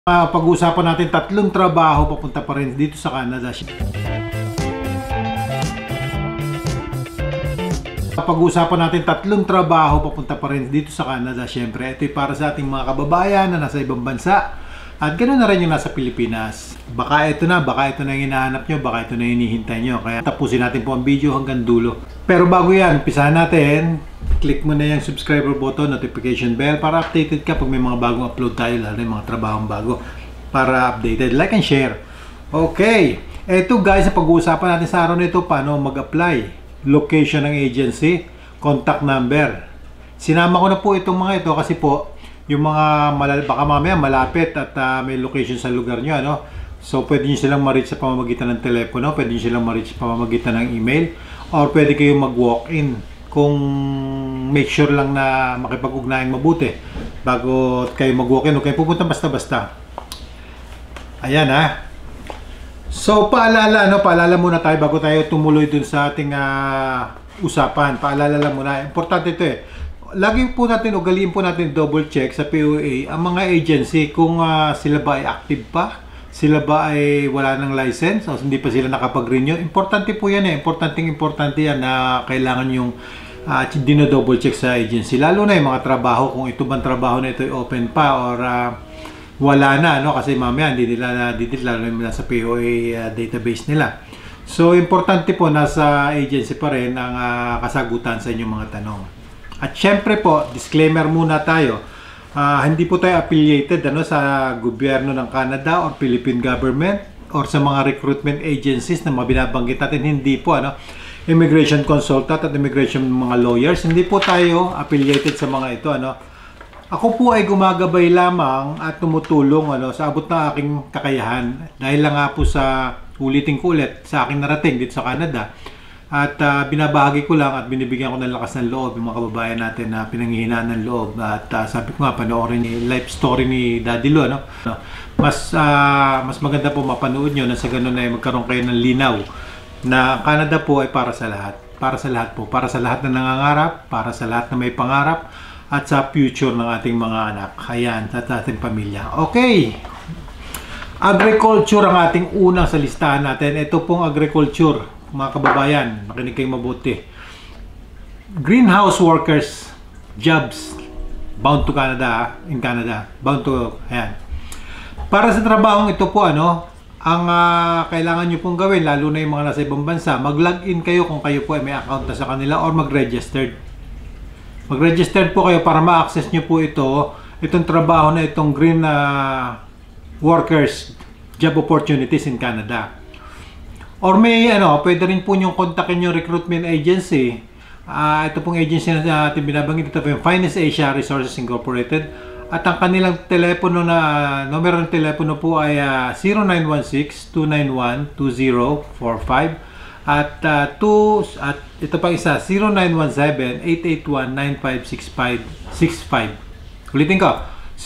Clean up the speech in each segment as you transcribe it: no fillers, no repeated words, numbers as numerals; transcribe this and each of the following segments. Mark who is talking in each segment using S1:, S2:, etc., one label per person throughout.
S1: Pag-uusapan natin tatlong trabaho papunta pa rin dito sa Canada. Pag-uusapan natin tatlong trabaho papunta pa rin dito sa Canada. Siyempre, ito ay para sa ating mga kababayan na nasa ibang bansa. At ganoon na rin yung nasa Pilipinas. Baka ito na yung hinahanap nyo, baka ito na yung hinihintay nyo. Kaya tapusin natin po ang video hanggang dulo. Pero bago yan, umpisahan natin. Click mo na yung subscriber button, notification bell para updated ka pag may mga bagong upload tayo, lalo yung mga trabahong bago. Para updated, like and share. Okay, eto guys, sa pag-uusapan natin sa araw na ito, paano mag-apply. Location ng agency, contact number. Sinama ko na po itong mga ito kasi po, yung mga baka mamaya malapit at may location sa lugar nyo, ano? So pwede nyo silang ma-reach sa pamamagitan ng telepono, pwede nyo silang ma-reach sa pamamagitan ng email, or pwede kayong mag-walk-in kung make sure lang na makipag-ugnayang mabuti bago kayo mag-walk-in. Huwag kayong pupunta basta-basta. Ayan ha. So paalala, paalala muna tayo bago tayo tumuloy dun sa ating usapan. Paalala lang muna. Importante ito eh. Lagi po natin, ugaliin po natin double check sa POA ang mga agency kung sila ba ay active pa, sila ba ay wala ng license o hindi pa sila nakapag-renew. Importante po yan eh. Importante yan na kailangan yung dino-double check sa agency. Lalo na yung mga trabaho, kung ito bang trabaho na ito ay open pa or wala na, kasi mamaya hindi nila na-delete, lalo na sa POA database nila. So, importante po nasa agency pa rin ang kasagutan sa inyong mga tanong. At syempre po, disclaimer muna tayo. Hindi po tayo affiliated sa gobyerno ng Canada or Philippine government or sa mga recruitment agencies na mabinabanggit natin. Hindi po, immigration consultant at immigration mga lawyers. Hindi po tayo affiliated sa mga ito, Ako po ay gumagabay lamang at tumutulong sa abot ng aking kakayahan. Dahil lang nga po sa ulitin ko ulit sa aking narating dito sa Canada. At binabahagi ko lang at binibigyan ko ng lakas ng loob yung mga kababayan natin na pinanghihinaan ng loob. At sabi ko nga, panoorin yung life story ni Daddy Lo. Mas maganda po mapanood nyo na sa ganun ay magkaroon kayo ng linaw na Canada po ay para sa lahat. Para sa lahat po. Para sa lahat na nangangarap, para sa lahat na may pangarap, at sa future ng ating mga anak. Ayan, sa ating pamilya. Okay. Agriculture ang ating unang sa listahan natin. Ito pong agriculture. Mga kababayan, makinig kayong mabuti. Greenhouse workers jobs bound to Canada, in Canada. Bound to, ayan. Para sa trabahong ito po, ang kailangan nyo pong gawin, lalo na yung mga nasa ibang bansa, mag-login kayo kung kayo po ay may account na sa kanila or mag-registered. Mag-registered po kayo para ma-access nyo po itong trabaho na itong green workers job opportunities in Canada. Or may pwede rin po nyong kontakin yung recruitment agency. Ito pong agency na ating binabanggit, ito po yung Finest Asia Resources Incorporated. At ang kanilang telepono numero ng telepono po ay 0916-291-2045 at ito pang isa 0917-881-9565. Ulitin ko,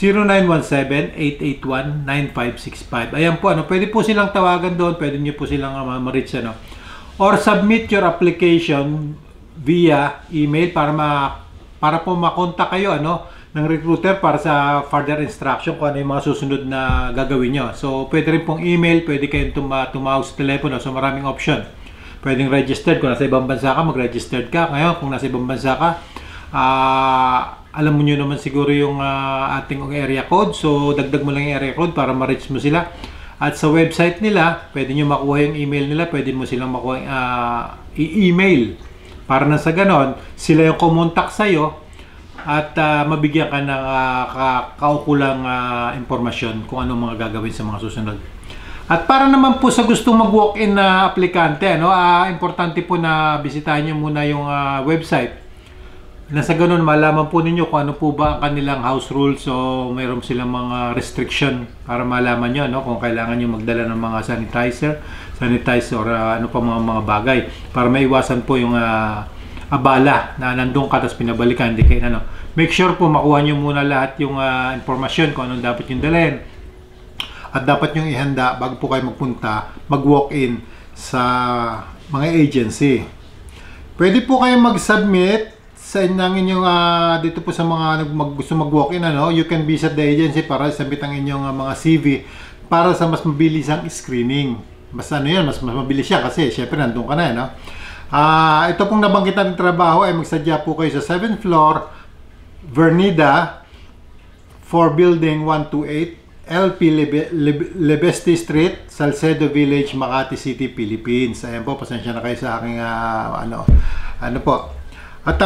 S1: 0917-881-9565. Ayan po, pwede po silang tawagan doon, pwede nyo po silang ma-reach, or submit your application via email para po makontak kayo, ng recruiter para sa further instruction kung ano yung mga susunod na gagawin nyo. So, pwede rin pong email, pwede kayong tumawag sa telepono, so maraming option. Pwedeng registered, kung nasa ibang bansa ka, mag-registered ka. Ngayon, kung nasa ibang bansa ka, alam mo nyo naman siguro yung ating area code. So, dagdag mo lang yung area code para ma-reach mo sila. At sa website nila, pwede nyo makuha yung email nila. Pwede mo silang makuha i-email. Para na sa ganon, sila yung kumontak sa'yo at mabigyan ka ng kaukulang impormasyon kung anong mga gagawin sa mga susunod. At para naman po sa gustong mag-walk-in na aplikante, importante po na bisitahin nyo muna yung website. Nasa ganun, malaman po ninyo kung ano po ba ang kanilang house rules. So, mayroon silang mga restriction para malaman nyo kung kailangan nyo magdala ng mga sanitizer or ano pa mga bagay para maiwasan po yung abala na nandun ka tapos pinabalikan. Hindi kayo, Make sure po makuha nyo muna lahat yung informasyon kung anong dapat yung dalhin. At dapat nyo ihanda bago po kayo magpunta, mag-walk-in sa mga agency. Pwede po kayo mag-submit sa inyong dito po sa mga gusto mag-walk-in, you can visit the agency para submit ang inyong mga CV para sa mas mabilisang screening. Mas mas mabilis siya kasi syempre nandun ka na, ito pong nabanggit natin trabaho ay magsadya po kayo sa 7th floor, Vernida, 4 Building 128, LP Lebeste Street, Salcedo Village, Makati City, Philippines. Ayan po, pasensya na kayo sa aking ano po. At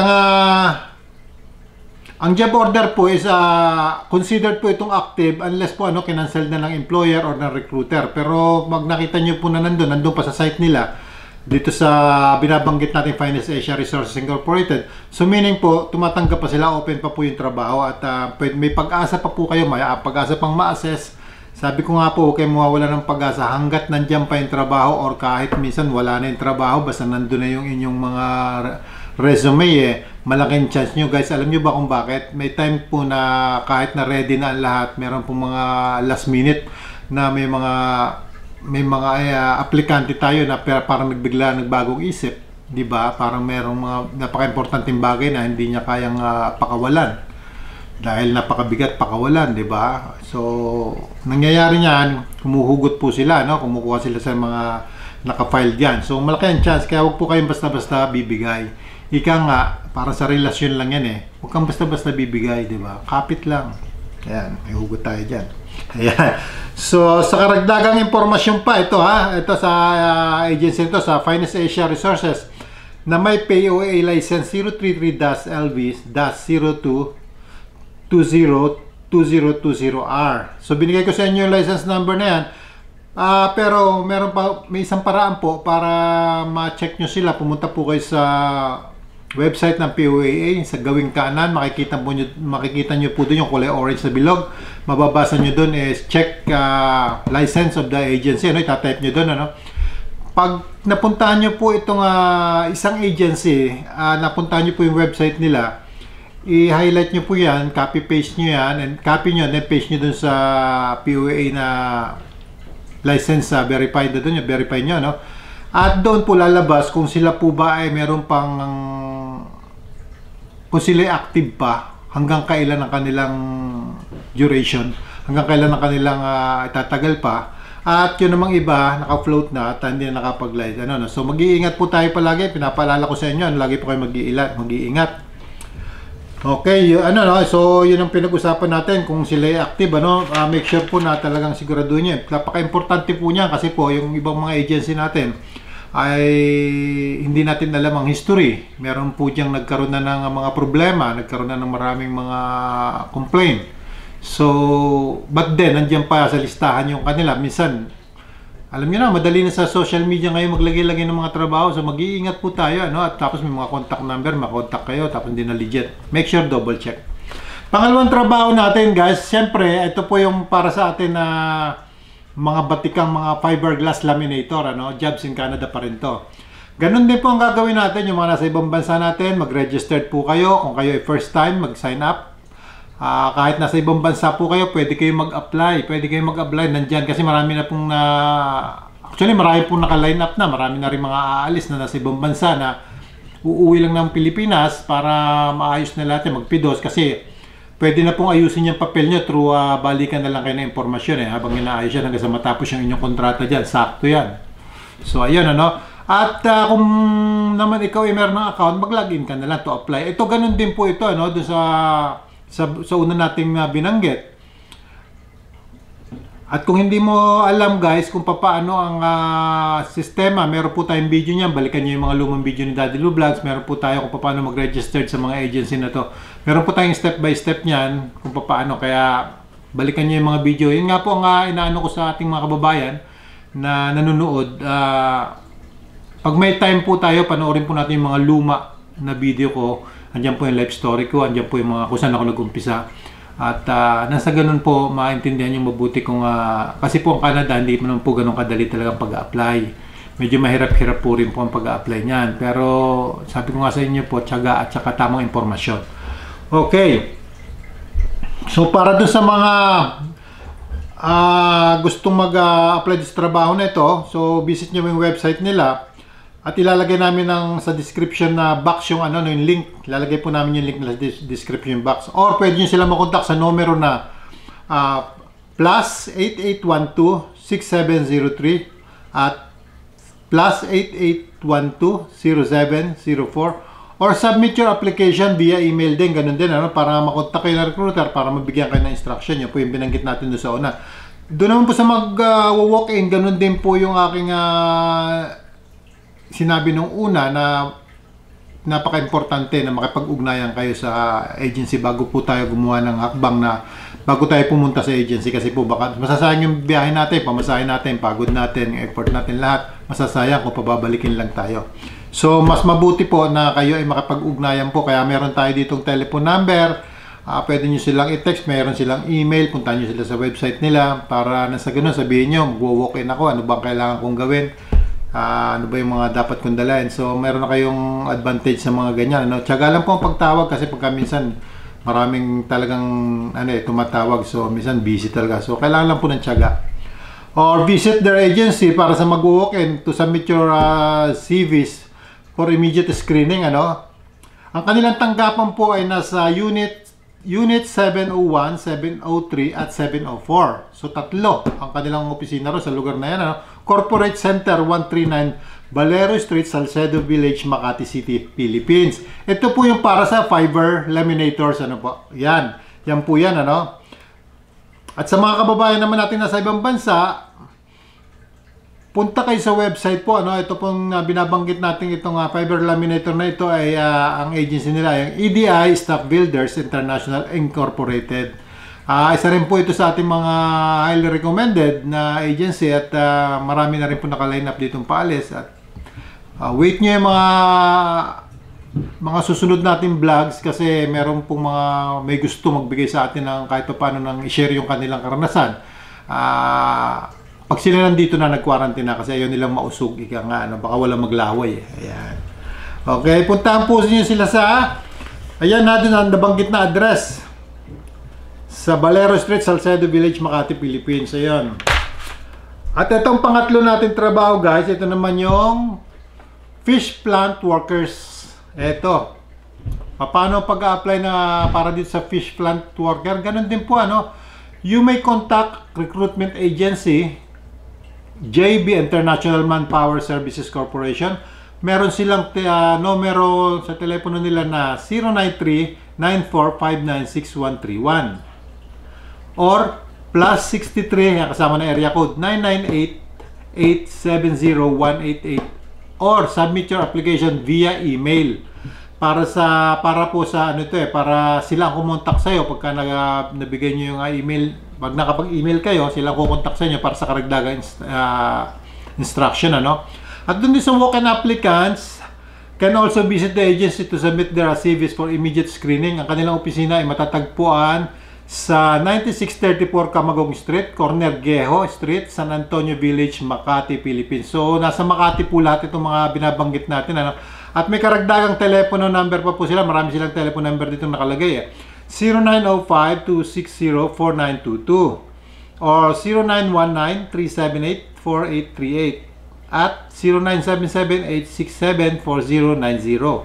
S1: ang job order po is considered po itong active unless po kinancel na ng employer or ng recruiter. Pero pag nakita nyo po na nandun pa sa site nila dito sa binabanggit natin Finance Asia Resources Incorporated. So meaning po, tumatanggap pa sila, open pa po yung trabaho at may pag-asa pa po kayo, may pag-asa pang ma-assess. Sabi ko nga po, huwag kayong mawawala ng pag-asa hanggat nandyan pa yung trabaho or kahit minsan wala na yung trabaho, basta nandun na yung inyong mga resume malaking chance nyo guys. Alam nyo ba kung bakit? May time po na kahit na ready na ang lahat, meron po mga last minute na may mga aplikante tayo na parang nagbagong isip, di ba? Parang merong mga napaka-importanteng bagay na hindi niya kayang pakawalan dahil napakabigat pakawalan, di ba? So nangyayari niyan, humuhugot po sila, kumukuha sila sa mga naka-file diyan. So malaki ang chance, kaya huwag po kayong basta-basta bibigay. Ika nga, para sa relasyon lang yan Huwag kang basta-basta bibigay, di ba? Kapit lang. Ayan, may hugot tayo dyan. Ayan. So, sa karagdagang informasyon pa, ito sa agency ito, sa Finance Asia Resources, na may POA license 033-02-022020R. So, binigay ko sa inyo yung license number na yan. Pero may isang paraan po para ma-check nyo sila. Pumunta po kayo sa website ng POAA, sa gawing kanan, makikita nyo po doon yung kulay orange na bilog. Mababasa nyo doon is check license of the agency. Itatype nyo doon. Pag napuntahan nyo po itong isang agency, napuntahan nyo po yung website nila, i-highlight nyo po yan, copy-paste nyo yan, and copy nyo, then paste nyo doon sa POAA na license verified na doon, verify nyo, At doon po lalabas kung sila po ba ay meron pang kung sila ay active pa, hanggang kailan ang kanilang duration, hanggang kailan ang kanilang itatagal pa. At yun namang iba, naka-float na at hindi na nakapag-live. So mag-iingat po tayo palagi, pinapaalala ko sa inyo, lagi po kayo mag-iingat. Okay, so yun ang pinag-usapan natin, kung sila ay active, make sure po na talagang siguraduhin nyo. Napaka-importante po niya kasi po yung ibang mga agency natin ay hindi natin alam ang history. Meron po diyang nagkaroon na ng mga problema, nagkaroon na ng maraming mga complaint. So, but then, nandiyan pa sa listahan yung kanila. Minsan, alam niyo na, madali na sa social media ngayon maglagay-lagay ng mga trabaho. So, mag-iingat po tayo, At tapos may mga contact number, makontak kayo, tapos hindi na legit. Make sure double check. Pangalawang trabaho natin, guys, siyempre, ito po yung para sa atin na mga batikang mga fiberglass laminator, Jobs in Canada pa rin to. Ganun din po ang gagawin natin, yung mga nasa ibang bansa natin, mag-registered po kayo. Kung kayo ay first time, mag-sign up. Kahit nasa ibang bansa po kayo, pwede kayo mag-apply. Nandyan kasi marami na pong actually marami pong naka-line up na. Marami na rin mga aalis na nasa ibang bansa na uuwi lang ng Pilipinas para maayos na lahat, magpidos. Kasi pwede na pong ayusin yung papel nyo through balikan na lang kayo ng impormasyon habang inaayos yan hanggang sa matapos yung inyong kontrata dyan. Sakto yan. So ayun, At kung naman ikaw ay meron ng account, mag-login ka na lang to apply. Ito ganun din po ito, doon sa una nating binanggit. At kung hindi mo alam guys kung paano ang sistema, meron po tayong video niyan. Balikan niyo yung mga lumang video ni Daddy Lou Vlogs. Meron po tayo kung paano mag-register sa mga agency na to. Meron po tayong step by step niyan kung paano. Kaya balikan niyo yung mga video. Yun nga po ang inaano ko sa ating mga kababayan na nanonood. Pag may time po tayo, panoorin po natin yung mga luma na video ko. Andiyan po yung life story ko. Andiyan po yung mga kung saan ako nag-umpisa. At nasa ganun po, maintindihan yung mabuti kung kasi po ang Canada, hindi naman po ganun kadali talagang pag-a-apply. Medyo mahirap-hirap po rin po ang pag-a-apply niyan. Pero sabi ko nga sa inyo po, tiyaga at saka tamang impormasyon. Okay. So para doon sa mga gustong mag-apply sa trabaho na ito, so visit nyo yung website nila. At ilalagay namin sa description na box yung yung link. Ilalagay po namin yung link na description box. Or pwede nyo sila makontak sa numero na plus 8812-6703 at plus 8812-0704, or submit your application via email din. Ganun din, para makontak kayo ng recruiter, para mabigyan kayo ng instruction. Yan po yung binanggit natin doon sa una. Doon naman po sa mag-walk-in, ganun din po yung aking sinabi nung una, na napaka-importante na makipag-ugnayan kayo sa agency bago po tayo gumawa ng hakbang, na bago tayo pumunta sa agency, kasi po baka masasayang yung biyahe natin, pamasahe natin, pagod natin, effort natin, lahat masasayang kung pababalikin lang tayo. So mas mabuti po na kayo ay makipag-ugnayan po, kaya meron tayo ditong telephone number. Pwede nyo silang i-text, meron silang email, puntahan nyo sila sa website nila, para nasa ganun sabihin nyo, mag-walk-in ako, ano bang kailangan kong gawin, ano ba yung mga dapat kong dalhin. So meron na kayong advantage sa mga ganyan, Tiyaga lang po ang pagtawag, kasi pagka minsan maraming talagang tumatawag, so minsan busy talaga, so kailangan lang po ng tiyaga. Or visit their agency para sa mag-walk-in to submit your CVs for immediate screening. Ang kanilang tanggapan po ay nasa Unit 701, 703 at 704. So tatlo ang kanilang opisina ro sa lugar na yan. Corporate Center 139 Valero Street, Salcedo Village, Makati City, Philippines. Ito po yung para sa fiber laminators. Yan po yan. At sa mga kababayan naman natin nasa ibang bansa, punta kayo sa website po. Ito pong binabanggit natin, itong fiber laminator na ito ay ang agency nila, yung EDI Stock Builders International Incorporated. Isa rin po ito sa ating mga highly recommended na agency, at marami na rin po naka-line up ditong paalis. At wait nyo yung mga susunod nating vlogs, kasi meron pong mga may gusto magbigay sa atin ng kahit pa paano nang i-share yung kanilang karanasan. Pag sila nandito na nag-quarantine na, kasi ayaw nilang mausog, baka wala maglaway. Ayan. Okay, puntahan po niyo sila sa, ayan natin ang nabanggit na address, sa Valero Street, Salcedo Village, Makati, Philippines. Ayan. At itong pangatlo natin trabaho, guys, ito naman yung fish plant workers. Ito. Paano pag-a-apply na para dito sa fish plant worker? Ganun din po, You may contact recruitment agency JB International Manpower Services Corporation. Meron silang numero sa telepono nila na 093-9459-6131 or plus 63, kasama na area code 998-870-188, or submit your application via email para po sa para sila kumontak sa iyo pagka nabigay niyo yung email. Pag nakapag-email kayo, sila kukontak sa inyo para sa karagdagang instruction. At dun din sa walk-in applicants, can also visit the agency to submit their CVs for immediate screening. Ang kanilang opisina ay matatagpuan sa 9634 Camagong Street, corner Geho Street, San Antonio Village, Makati, Philippines. So, nasa Makati po lahat itong mga binabanggit natin. At may karagdagang telepono number pa po sila. Marami silang telephone number dito nakalagay. 0905-260-4922 or 0919-378-4838 at 0977-867-4090,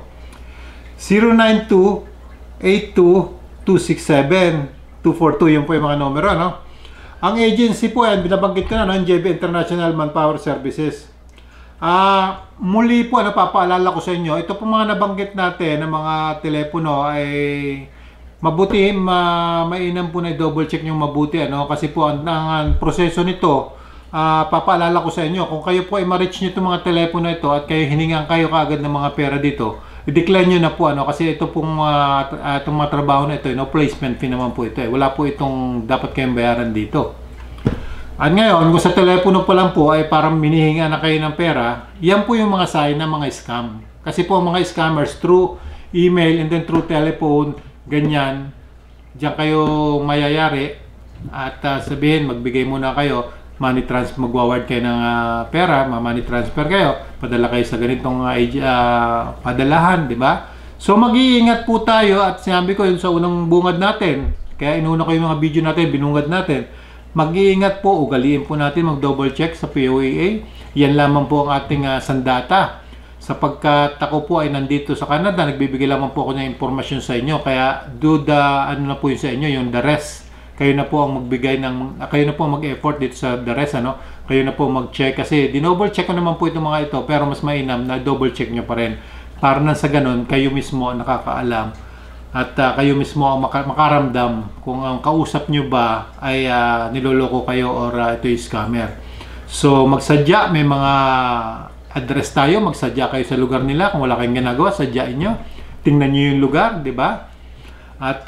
S1: 092-82-267-242. Yun po yung mga numero, Ang agency po yan, binabanggit ko na, JB International Manpower Services. Muli po, papaalala ko sa inyo, ito po mga nabanggit natin ng mga telepono ay mabuti, mainam po na i-double check nyo mabuti, kasi po ang proseso nito, papaalala ko sa inyo, kung kayo po ay ma-reach nyo itong mga telepono ito at kayo hiningan kayo kaagad ng mga pera dito, i-decline nyo na po, kasi ito pong itong mga trabaho na ito, placement fee naman po ito, wala po itong dapat kayong bayaran dito. At ngayon, kung sa telepono pa lang po ay parang minihinga na kayo ng pera, yan po yung mga sign ng mga scam. Kasi po mga scammers through email and then through telephone, ganyan, diyan kayo mayayari at sabihin, magbigay muna kayo, money transfer, magwaward kayo ng pera, money transfer kayo, padala kayo sa ganitong padalahan, di ba? So mag-iingat po tayo, at sinabi ko yun sa unang bungad natin, kaya inuna ko yung mga video natin, binungad natin, mag-iingat po, ugaliin po natin, mag-double check sa POAA, yan lamang po ang ating sandata. sapagkat ako po ay nandito sa Canada, nagbibigay lamang po ako ng impormasyon sa inyo, kaya do the ano na po yun sa inyo, yung the rest. Kayo na po ang magbigay ng, kayo na po mag-effort dito sa the rest, ano? Kayo na po mag-check kasi dinoble check ko naman po itong mga ito, pero mas mainam na double check nyo pa rin. Para nang sa ganun, kayo mismo ang nakakaalam at kayo mismo ang makaramdam kung ang kausap nyo ba ay niloloko kayo or ito yung scammer. So magsadya, may mga address tayo, magsadya kayo sa lugar nila. Kung wala kayong ginagawa, sadyain nyo. Tingnan nyo yung lugar, di ba? At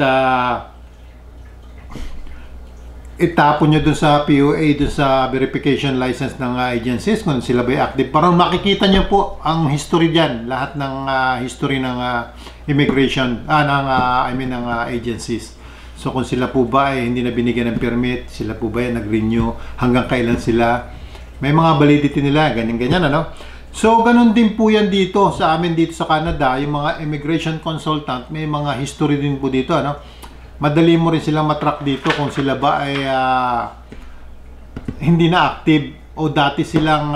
S1: itapon nyo dun sa POA, dun sa verification license ng agencies, kung sila ba active. Parang makikita nyo po ang history dyan. Lahat ng history ng immigration, ng agencies. So kung sila po ba ay hindi na binigyan ng permit, sila po ba ay nag-renew, hanggang kailan sila. May mga validity nila, ganyan-ganyan, ano? So, ganun din po yan dito sa amin dito sa Canada, yung mga immigration consultant, may mga history din po dito, ano? Madali mo rin silang matrack dito kung sila ba ay hindi na active o dati silang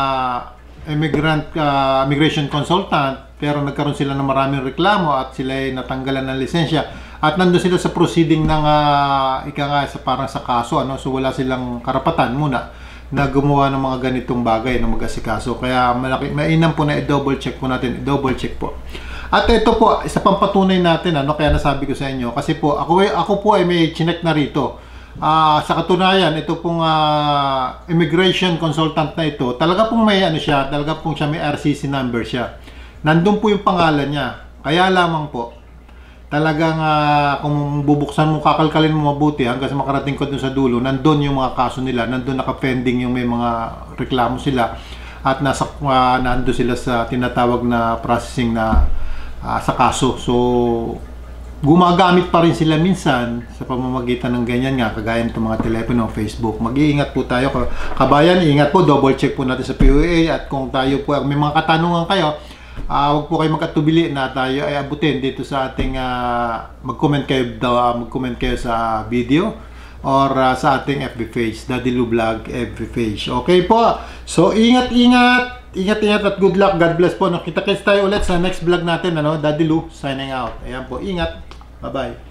S1: immigration consultant pero nagkaroon sila ng maraming reklamo at sila ay natanggalan ng lisensya at nandun sila sa proceeding ng parang sa kaso, ano? So, wala silang karapatan muna na gumawa ng mga ganitong bagay na mag-asikaso. Kaya mainam po na i-double check po natin, i-double check po. At ito po, isa pang patunay natin, ano, kaya nasabi ko sa inyo, kasi po, ako po ay may chinek na rito. Sa katunayan, ito pong immigration consultant na ito, talaga pong may ano siya, talaga pong siya may RCC number siya. Nandun po yung pangalan niya. Kaya lamang po, talagang kung bubuksan mo, kakalkalin mo mabuti hanggang sa makarating ko dun sa dulo, nandun yung mga kaso nila, nandun naka-pending yung may mga reklamo sila at nandun sila sa tinatawag na processing na sa kaso. So gumagamit pa rin sila minsan sa pamamagitan ng ganyan nga, kagaya nitong mga telepono, Facebook. Mag-iingat po tayo, kabayan, ingat po, double check po natin sa POA at kung tayo po, may mga katanungan kayo, huwag po kayo magkatubili na tayo ay abutin dito sa ating mag-comment kayo sa video or sa ating FB page, Daddy Lou Vlog FB page. Okay po. So ingat at good luck. God bless po. Nakita-kits tayo ulit sa next vlog natin, ano? Daddy Lou signing out. Ayan po. Ingat. Bye-bye.